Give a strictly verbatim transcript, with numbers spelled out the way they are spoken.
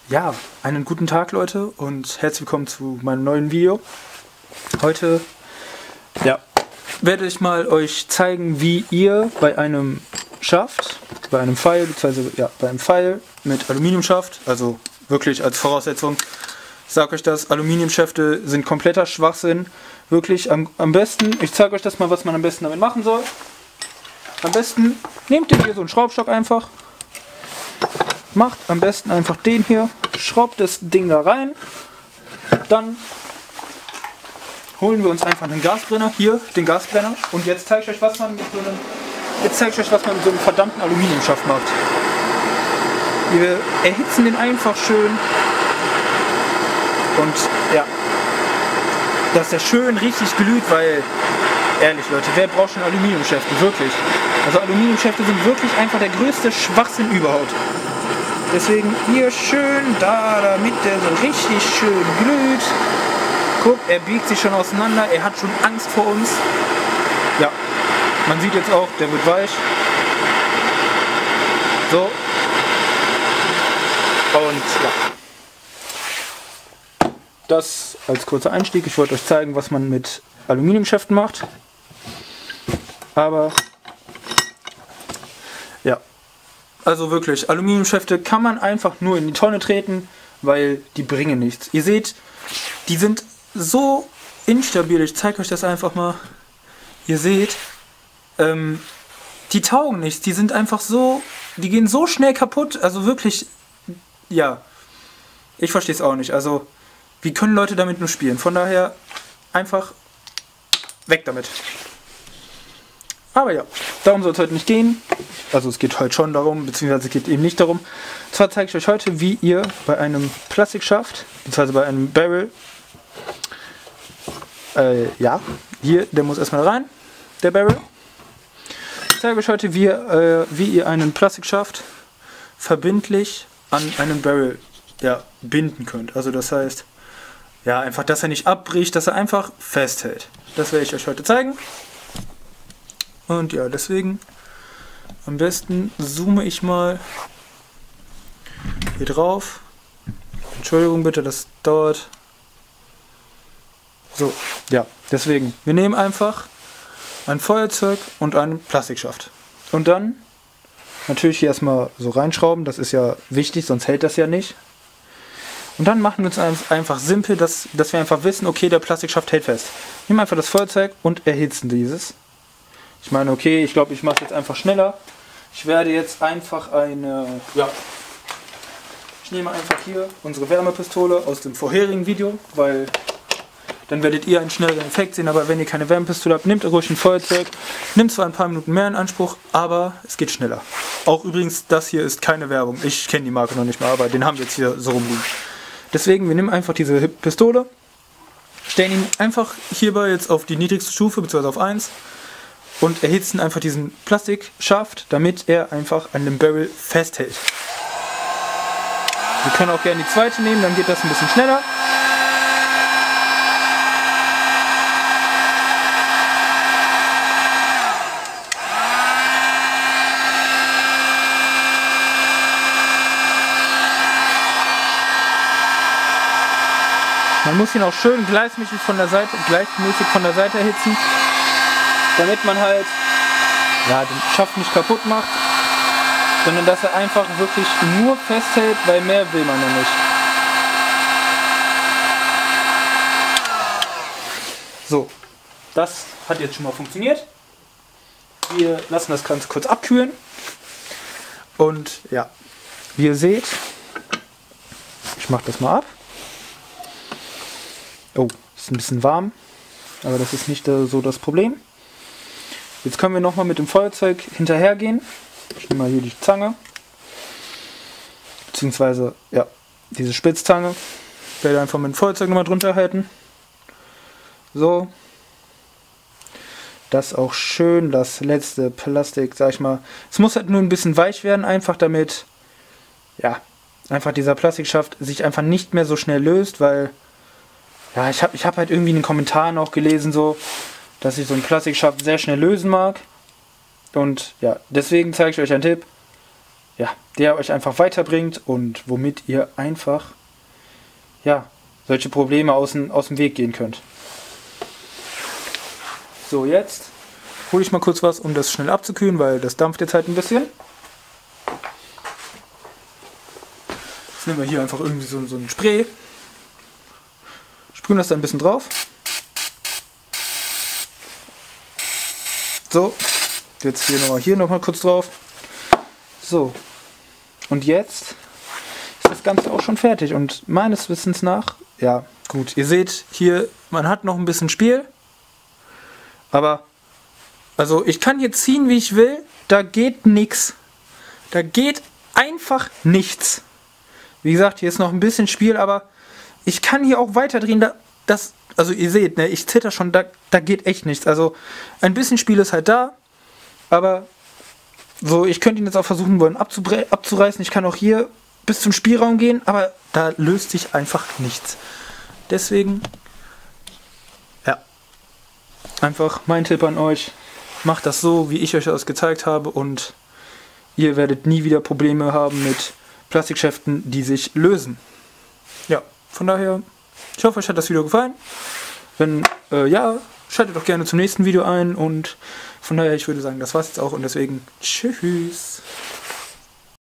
Ja, einen guten Tag Leute und herzlich willkommen zu meinem neuen Video. Heute ja, werde ich mal euch zeigen, wie ihr bei einem Schaft, bei einem Pfeil, beziehungsweise ja, bei einem Pfeil mit Aluminiumschaft, also wirklich als Voraussetzung, ich sage euch das, Aluminiumschäfte sind kompletter Schwachsinn. Wirklich am, am besten, ich zeige euch das mal, was man am besten damit machen soll. Am besten nehmt ihr hier so einen Schraubstock einfach. Macht am besten einfach den hier, schraubt das Ding da rein, dann holen wir uns einfach einen Gasbrenner, hier den Gasbrenner, und jetzt zeige ich euch, was man mit so einem, jetzt zeige ich euch, was man mit so einem verdammten Aluminiumschaft macht. Wir erhitzen den einfach schön und ja, dass der schön richtig glüht, weil ehrlich Leute, wer braucht schon Aluminiumschäfte, wirklich? Also Aluminiumschäfte sind wirklich einfach der größte Schwachsinn überhaupt. Deswegen hier schön da, damit der so richtig schön glüht. Guck, er biegt sich schon auseinander, er hat schon Angst vor uns. Ja, man sieht jetzt auch, der wird weich. So. Und ja. Das als kurzer Einstieg. Ich wollte euch zeigen, was man mit Aluminiumschäften macht. Aber ja. Also wirklich, Aluminiumschäfte kann man einfach nur in die Tonne treten, weil die bringen nichts. Ihr seht, die sind so instabil, ich zeige euch das einfach mal. Ihr seht, ähm, die taugen nichts, die sind einfach so, die gehen so schnell kaputt, also wirklich, ja, ich verstehe es auch nicht. Also, wie können Leute damit nur spielen? Von daher, einfach weg damit. Aber ja, darum soll es heute nicht gehen. Also es geht heute schon darum, beziehungsweise es geht eben nicht darum. Und zwar zeige ich euch heute, wie ihr bei einem Plastikschaft, beziehungsweise bei einem Barrel, äh, ja, hier, der muss erstmal rein, der Barrel. Ich zeige euch heute, wie ihr, äh, wie ihr einen Plastikschaft verbindlich an einen Barrel, ja, binden könnt. Also das heißt, ja, einfach, dass er nicht abbricht, dass er einfach festhält. Das werde ich euch heute zeigen. Und ja, deswegen am besten zoome ich mal hier drauf. Entschuldigung bitte, das dauert. So, ja, deswegen, wir nehmen einfach ein Feuerzeug und einen Plastikschaft. Und dann natürlich hier erstmal so reinschrauben, das ist ja wichtig, sonst hält das ja nicht. Und dann machen wir uns einfach simpel, dass, dass wir einfach wissen, okay, der Plastikschaft hält fest. Nehmen einfach das Feuerzeug und erhitzen dieses. Ich meine, okay, ich glaube, ich mache es jetzt einfach schneller. Ich werde jetzt einfach eine, ja, ich nehme einfach hier unsere Wärmepistole aus dem vorherigen Video, weil dann werdet ihr einen schnelleren Effekt sehen, aber wenn ihr keine Wärmepistole habt, nehmt ruhig ein Feuerzeug. Nimmt zwar ein paar Minuten mehr in Anspruch, aber es geht schneller. Auch übrigens, das hier ist keine Werbung. Ich kenne die Marke noch nicht mal, aber den haben wir jetzt hier so rumliegen. Deswegen, wir nehmen einfach diese Pistole, stellen ihn einfach hierbei jetzt auf die niedrigste Stufe, beziehungsweise auf eins. Und erhitzen einfach diesen Plastikschaft, damit er einfach an dem Barrel festhält. Wir können auch gerne die zweite nehmen, dann geht das ein bisschen schneller. Man muss ihn auch schön gleichmäßig von der Seite, gleichmäßig von der Seite erhitzen, damit man halt ja, den Schaft nicht kaputt macht, sondern dass er einfach wirklich nur festhält, weil mehr will man ja nicht. So, das hat jetzt schon mal funktioniert. Wir lassen das Ganze kurz abkühlen und ja, wie ihr seht, ich mache das mal ab. Oh, ist ein bisschen warm, aber das ist nicht so das Problem. Jetzt können wir nochmal mit dem Feuerzeug hinterhergehen. Ich nehme mal hier die Zange. Beziehungsweise, ja, diese Spitzzange. Ich werde einfach mit dem Feuerzeug nochmal drunter halten. So. Das auch schön, das letzte Plastik, sag ich mal. Es muss halt nur ein bisschen weich werden, einfach damit, ja, einfach dieser Plastikschaft sich einfach nicht mehr so schnell löst, weil, ja, ich habe ich hab halt irgendwie in den Kommentaren auch gelesen, so, dass ich so einen Plastikschaft sehr schnell lösen mag. Und ja, deswegen zeige ich euch einen Tipp. ja, der euch einfach weiterbringt und womit ihr einfach ja, solche Probleme aus dem, aus dem Weg gehen könnt. So, jetzt hole ich mal kurz was, um das schnell abzukühlen, weil das dampft jetzt halt ein bisschen. Jetzt nehmen wir hier einfach irgendwie so, so ein Spray. Sprühen das da ein bisschen drauf. So, jetzt hier nochmal hier noch mal kurz drauf. So, und jetzt ist das Ganze auch schon fertig. Und meines Wissens nach, ja gut, ihr seht hier, man hat noch ein bisschen Spiel. Aber, also ich kann hier ziehen, wie ich will, da geht nichts. Da geht einfach nichts. Wie gesagt, hier ist noch ein bisschen Spiel, aber ich kann hier auch weiter drehen. Da, das, also ihr seht, ne, ich zitter schon, da, da geht echt nichts. Also ein bisschen Spiel ist halt da, aber so, ich könnte ihn jetzt auch versuchen wollen abzureißen. Ich kann auch hier bis zum Spielraum gehen, aber da löst sich einfach nichts. Deswegen, ja, einfach mein Tipp an euch, macht das so, wie ich euch das gezeigt habe und ihr werdet nie wieder Probleme haben mit Plastikschäften, die sich lösen. Ja, von daher, ich hoffe, euch hat das Video gefallen. Wenn äh, ja, schaltet doch gerne zum nächsten Video ein und von daher, ich würde sagen, das war's jetzt auch und deswegen tschüss.